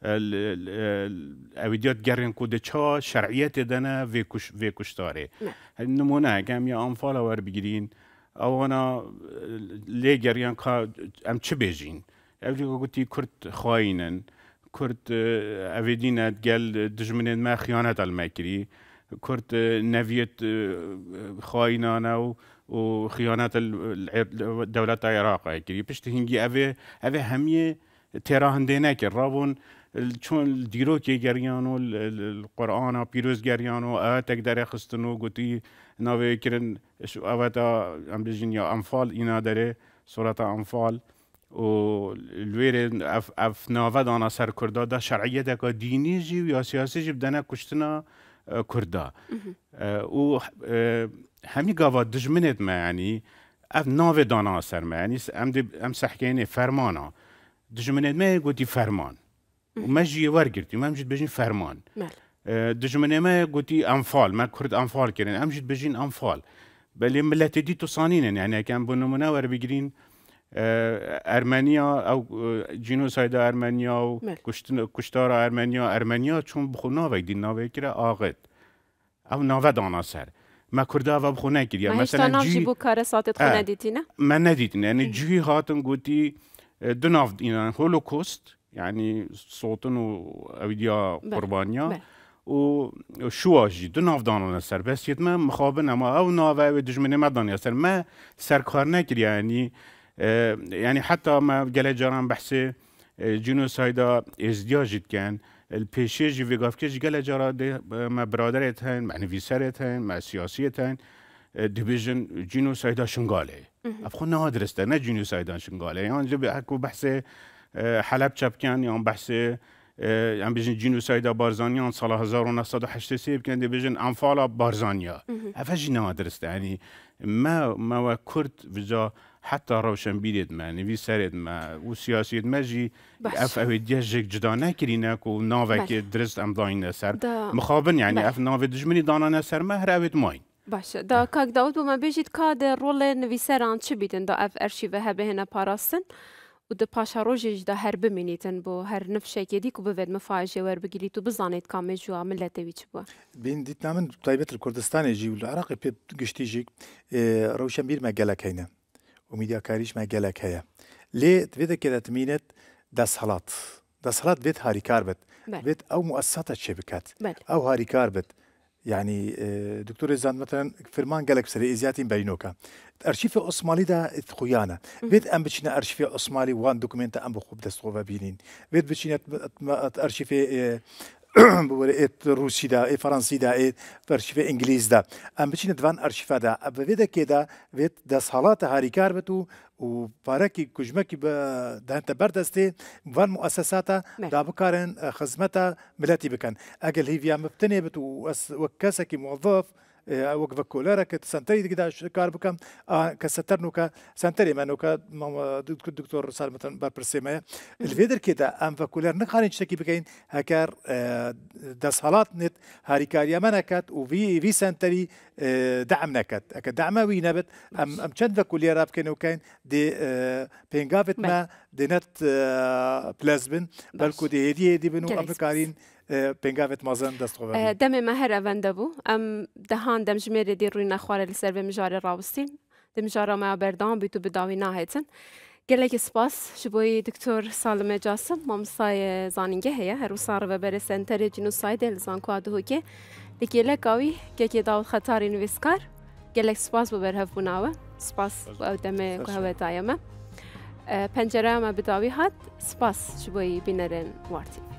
اودیات گرین کود چا شرعیت دنه وی کشتاره نمونه کم یا انفال ور بگیرین اوانا لی گریان که ام چه بجین اودی گوتی کرد خاینن کرد اویدینت گل دجمنت ما خیانت المکری کرد نویت خاینانه و خیانت دولت عراق کری پشت هنگی اوه همیه تراهنده نکر رابون چون دیرو که گریانو القرآن پیروز گریانو آتک در خستنو گوتی ناوی کرن اوه تا ام بجین یا انفال اینا داره صورت انفال و الویر اف ناود آن سر کرده دا شرعیت که دینی جی یا سیاسی جی بدنه کشتنا کرده و همی گاوا دجمنت ما یعنی اف ناود آن سر ما یعنی ام سحکینه فرمانا دجمنت ما گوتی فرمان و ما جی ورگرتی ما مجید بجین فرمان دجمنت ما گوتی انفال ما کرد انفال کرن ام جید بجین انفال بلی ملت دی تو صانینن یعنی کم بنمونه ور بگیرین ارمنیا او جنوساید ارمنیا و کشتار ارمنیا چون بخو ناوی دی ناوی کرده آقد او ناوه دانا سر ما کرده و بخو نکریا مثلا جی بو کار ساعت خو ندیدی نه من ندیدین یعنی جوی هاتن گوتی دو ناو اینا هولوکوست یعنی صوتن و اویدیا قربانیا و شواجی دو ناو دانا سر بس یت من مخابن اما او ناوه و دجمنه ما دانیا سر ما سرکار نکریا يعني حتى ما قال جاران بحث جنوسايدا ازدياجت كان البيشيج في قافكيش قال جارا ما برادرتهن مع نفيسرتهن مع سياسيتهن ديفيجن جنوسايدا شنغالي افخو نادرسته نه جنوسايدا شنغالي يعني جب حكوا بحث حلب كان يعني بحث يعني بيجن جنوسايدا بارزانيا سال 1983 كان ديفيجن انفالا بارزانيا افجي نادرسته يعني ما كرد فيجا حتى روشن بيدت ما نبي سرد ما وسياسية ما جي اف ديجك جدا نكرينك ونافك درست ام ضاين سر مخابن يعني اف ناف دجمني دانا سر ما هراوت ماين باشه دا كاك داود بما بيجيت كاد رول نويسران چه بيتن دا اف ارشيفه هبه هنا باراستن و دا پاشا روجيج دا هر بمينيتن بو هر نفشه كيدي كو بفيد مفاجئ ور بگيريتو بزانيت كامل جوا ملته ويچ بو بين ديت نامن طيبه الكردستان جي والعراق بي گشتيجي روشن بير ما قالك هنا وميديا كاريش ما قالك هيا ليه تبدا كده تمينت دسهلات بيت هاري كاربت بيت او مؤسسات الشبكات او هاري كاربت يعني دكتور زان مثلا فرمان قالك بسري ازياتين بينوكا ارشيف عثماني دا خويانا بيت ام بتشنا ارشيف عثماني وان دوكيمنت ام بخوب دستوفا بينين بيت بتشنا ارشيف بوريت روسي دا فرنسي دا ارشيف انجليز دا ام بتشنا دوان ارشيفا دا بيدا كده بيت دسهلات هاري كاربتو وباركي كجمكي دانت بردستي فان مؤسسات دا بكارن خدمتها ملاتي بكن اجل هي فيها مبتنيه وكاسكي موظف وقف كولارا كسنتري كده كار بكم كسترنوكا سنتري منوكا دكتور سالم مثلا بابرسيما الفيدر كده ام فكولار نخاني تشتكي بكين هكار دسالات نت هاريكاريا منكت وفي سنتري دعم نكت دعمه وينبت ام تشد فكوليرا بكينو كاين دي بينغافت ما دي نت بلازبن بلكو دي هديه دي بنو افريكارين بنگاوت مازن دست خوبه دم مهر اونده بو ام دهان دم جمیر دی روی نخواره لسر به مجاره راوستین دم جاره ما بردان بیتو بداوی ناهیتن گلک سپاس شبوی دکتور سالم جاسم مامسای زانینگه هیا هر وصار و بر سنتر جنوساید الزان کوادو که لگلک آوی که داود خطاری نویسکار گلک سپاس ببر هف بناوه سپاس و دم کوه دایمه پنجره ما بداوی هات سپاس شبوی بینرن وارتی